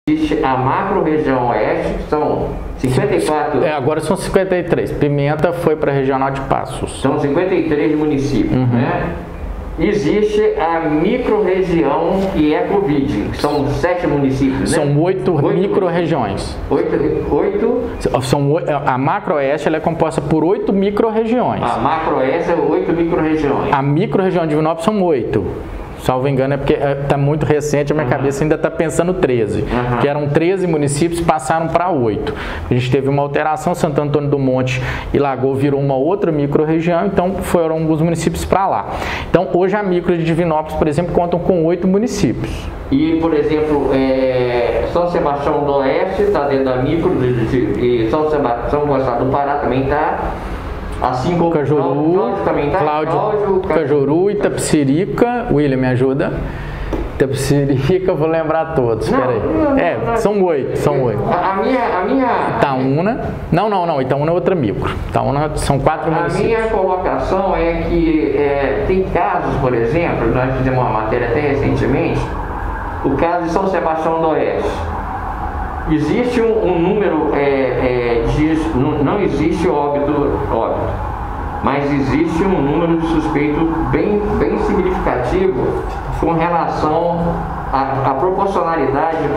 Existe a macro-região oeste, que são 54... agora são 53. Pimenta foi para a regional de Passos. São 53 municípios, né? Existe a micro-região que é Covid, que são 7 municípios, né? São 8 micro-regiões. 8? A macro-oeste ela é composta por 8 micro-regiões. A macro-oeste é 8 micro-regiões. A micro-região de Divinópolis são 8. Salvo engano, é porque está muito recente, a minha cabeça ainda está pensando 13. Que eram 13 municípios, passaram para 8. A gente teve uma alteração, Santo Antônio do Monte e Lagoa virou uma outra micro-região, então foram alguns municípios para lá. Então, hoje a micro de Divinópolis, por exemplo, contam com 8 municípios. E, por exemplo, São Sebastião do Oeste está dentro da micro, e São Gonçalo do Pará também está. Assim como Cajuru, Cláudio também tá? Cláudio, Cajuru, Itapecerica, William, me ajuda. Itapecerica, vou lembrar todos, espera aí. São 8, são 8. A minha... Itaúna, não, Itaúna é outra micro. Itaúna são 4 municípios. A minha colocação é que tem casos, por exemplo, nós fizemos uma matéria até recentemente, o caso de São Sebastião do Oeste. Existe um número, não existe óbito, mas existe um número de suspeito bem significativo com relação à proporcionalidade de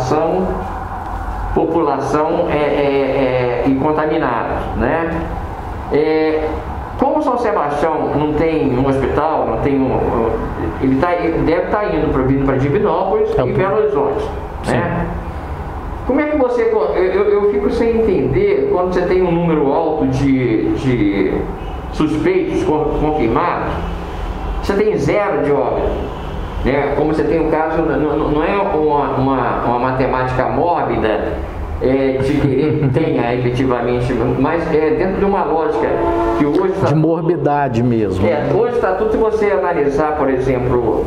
população e contaminados, né? Como São Sebastião não tem um hospital, não tem ele deve estar indo para Divinópolis e Belo Horizonte, né? Como é que você... Eu fico sem entender quando você tem um número alto de suspeitos confirmados, você tem 0 de óbito, né? Como você tem um caso, não é uma matemática mórbida de querer que tenha efetivamente, mas dentro de uma lógica que hoje... De morbidade mesmo. Hoje está tudo, se você analisar, por exemplo,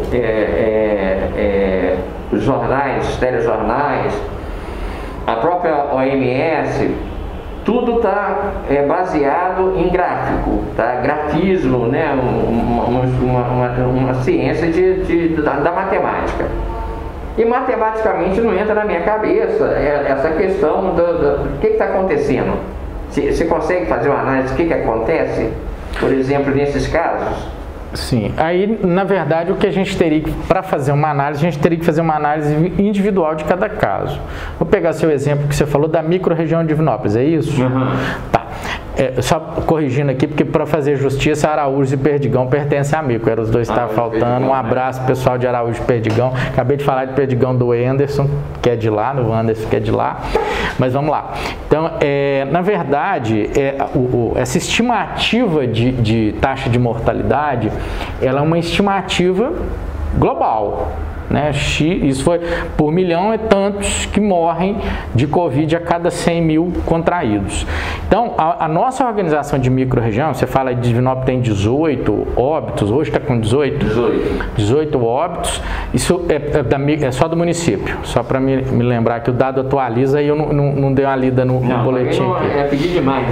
os jornais, os telejornais, a própria OMS, tudo está baseado em gráfico, tá? Grafismo, né? Uma ciência da matemática. E matematicamente não entra na minha cabeça essa questão do que está acontecendo. Você consegue fazer uma análise do que acontece, por exemplo, nesses casos? Sim, aí na verdade o que a gente teria para fazer uma análise, a gente teria que fazer uma análise individual de cada caso. Vou pegar seu exemplo que você falou da micro-região de Divinópolis, é isso? Tá. Só corrigindo aqui, porque para fazer justiça, Araújo e Perdigão pertencem a micro, eram os dois que estavam faltando. Um abraço pessoal de Araújo e Perdigão. Acabei de falar de Perdigão do Anderson, que é de lá, do Anderson, que é de lá. Mas vamos lá. Então, na verdade, essa estimativa de taxa de mortalidade, ela é uma estimativa global. Né? Isso foi por milhão, é tantos que morrem de Covid a cada 100 mil contraídos. Então, a nossa organização de micro-região, você fala de Divinópolis tem 18 óbitos, hoje está com 18 óbitos, isso é só do município, só para me lembrar que o dado atualiza e eu não dei uma lida no boletim aqui. É pedir demais.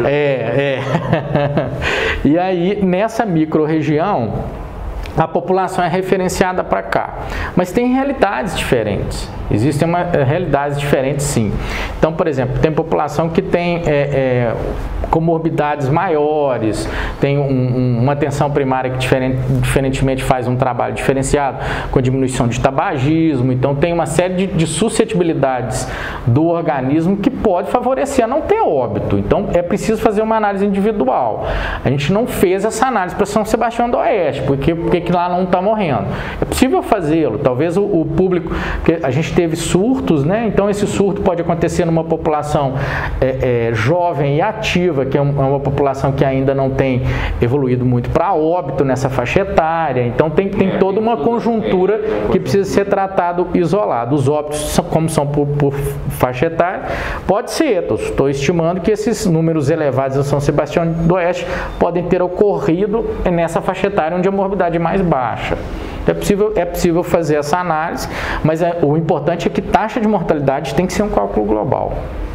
E aí, nessa micro-região, a população é referenciada para cá, mas tem realidades diferentes. Existem realidades diferentes, sim. Então, por exemplo, tem população que tem comorbidades maiores, tem uma atenção primária que diferentemente faz um trabalho diferenciado, com diminuição de tabagismo. Então, tem uma série de suscetibilidades do organismo que pode favorecer a não ter óbito. Então, é preciso fazer uma análise individual. A gente não fez essa análise para São Sebastião do Oeste, porque lá não está morrendo. É possível fazê-lo. Talvez o público... Porque a gente teve surtos, né? Então, esse surto pode acontecer numa população jovem e ativa, que é uma população que ainda não tem evoluído muito para óbito nessa faixa etária. Então, tem toda uma conjuntura que precisa ser tratado isolado. Os óbitos, como são por faixa etária, pode ser. Estou estimando que esses números elevados em São Sebastião do Oeste podem ter ocorrido nessa faixa etária onde a morbidade é mais baixa. É possível fazer essa análise, mas o importante é que taxa de mortalidade tem que ser um cálculo global.